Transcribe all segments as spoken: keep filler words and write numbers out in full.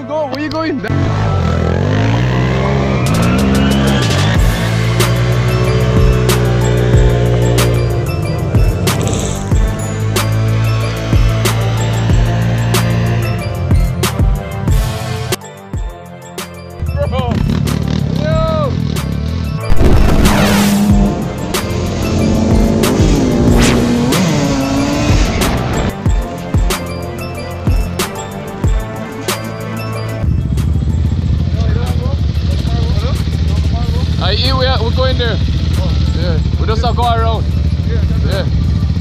go? Where you going? Bro. Yo. I eat, we are, we're going there. Oh. Yeah, we just have to go around. Yeah. Yeah.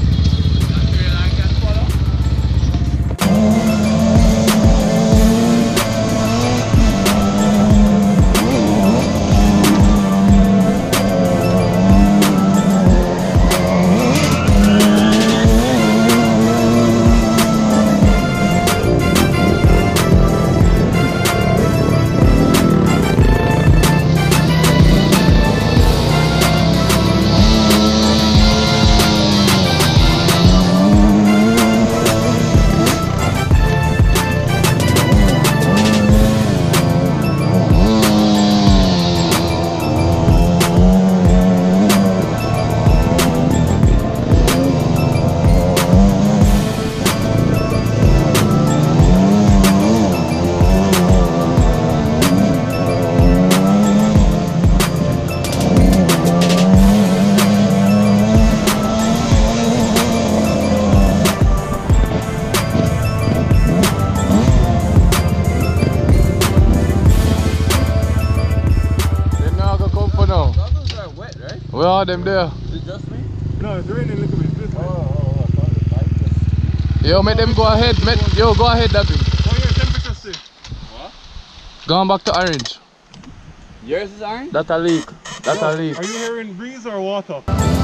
Where are them there? Is it just me? No, it's raining a little bit. Oh, oh, oh. Yo, make them go ahead. Make, yo, go ahead, David. What your temperature say? What? Going back to orange. Yours is orange? That's a leak. That's Yo, a leak. Are you hearing breeze or water?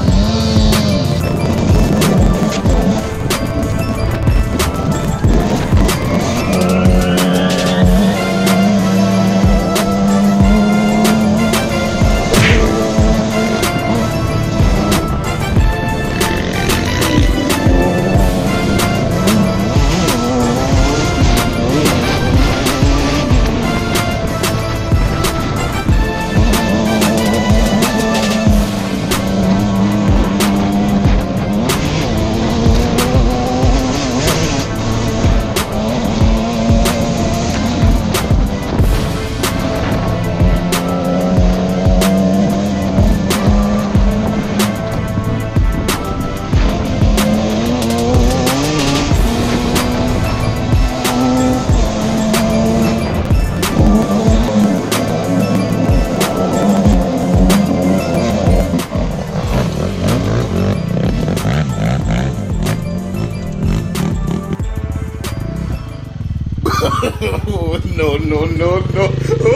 Oh, no, no, no, no.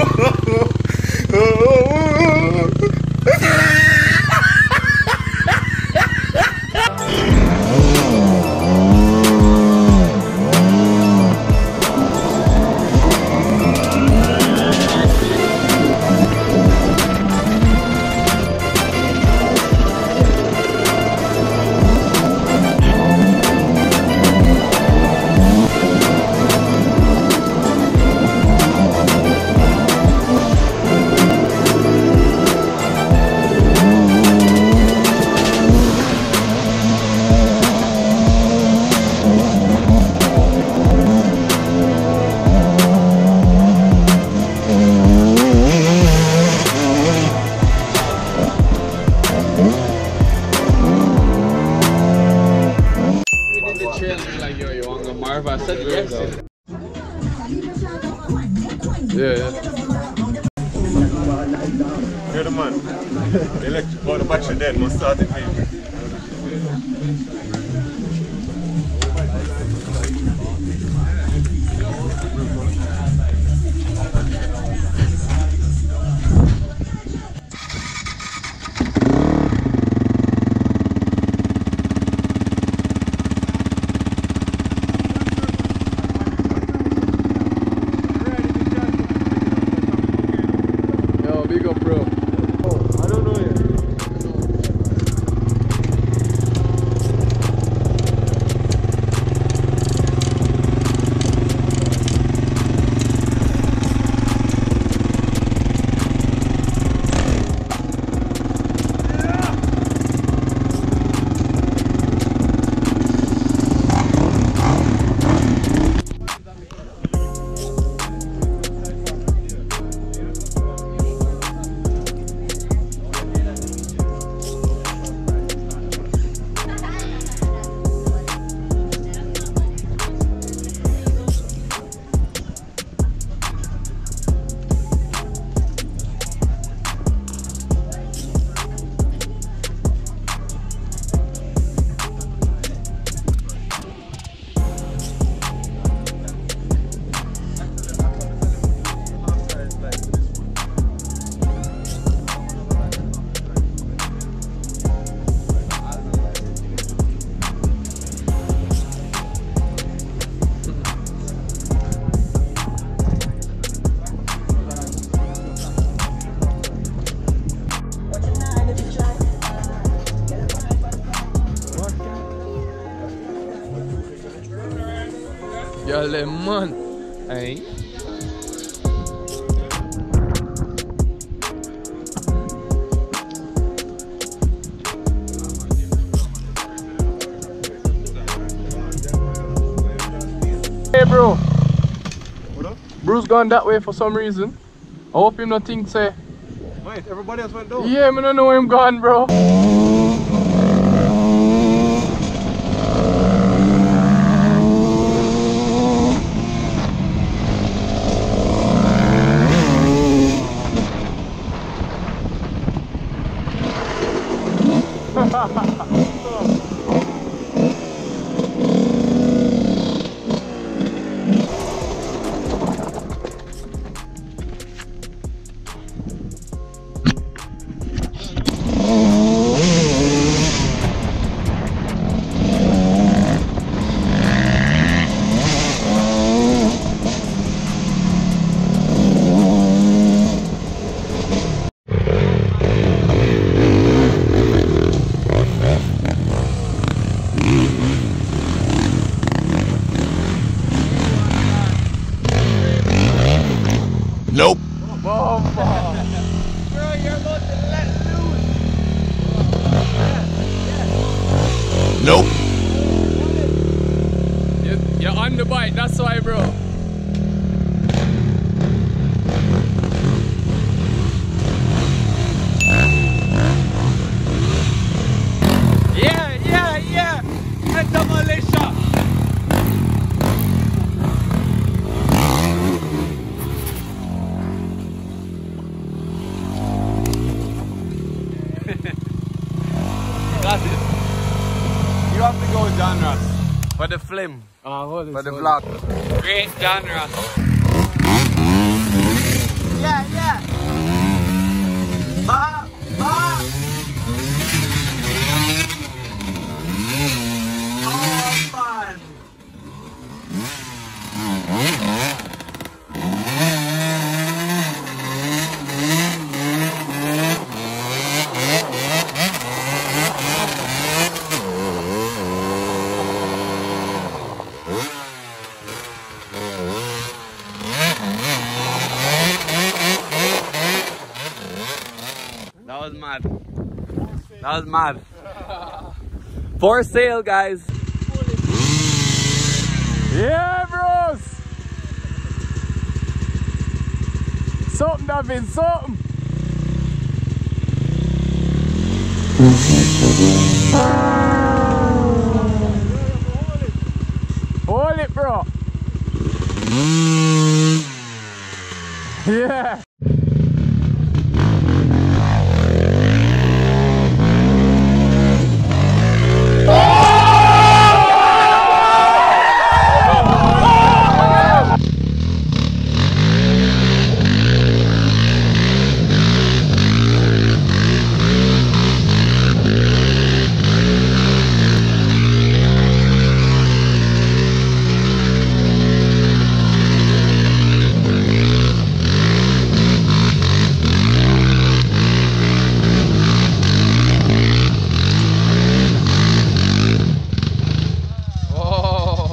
I said yes. Yeah, yeah. You're the man. The electric or the battery dead, must start it for you. Big up, bro. Oh, I don't know yet. Holy man. Hey. Hey bro. What up? Bruce gone that way for some reason. I hope him not think say. Mate, everybody else went down. Yeah, I don't know where him gone, bro. Nope. Bomba. Bro, you're about to let loose. Nope. You, you're on the bike, that's why, bro. Yeah, yeah, yeah. Enter Malaysia. Glasses. You have to go John Ross for the film, Oh, for the vlog. Great John Ross. Yeah, yeah. Ba, ba. Oh, man. That was mad. That was mad. For sale, guys. Yeah, bros. Something that been something. Hold it, bro. Yeah.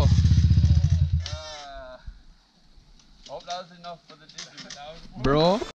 Hope that was enough for the Disney. Bro.